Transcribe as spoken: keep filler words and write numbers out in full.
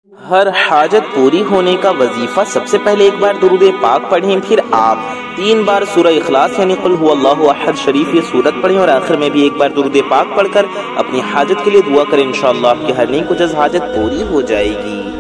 हर हाजत पूरी होने का वजीफा सबसे पहले एक बार दुरूद पाक पढ़ें, फिर आप तीन बार सूरह इखलास यानी कुल हुवल्लाहु अहद शरीफ ये सूरत पढ़ें और आखिर में भी एक बार दुरूद पाक पढ़कर अपनी हाजत के लिए दुआ करें। इंशाअल्लाह आपकी हर नेक व जज़ हाजत पूरी हो जाएगी।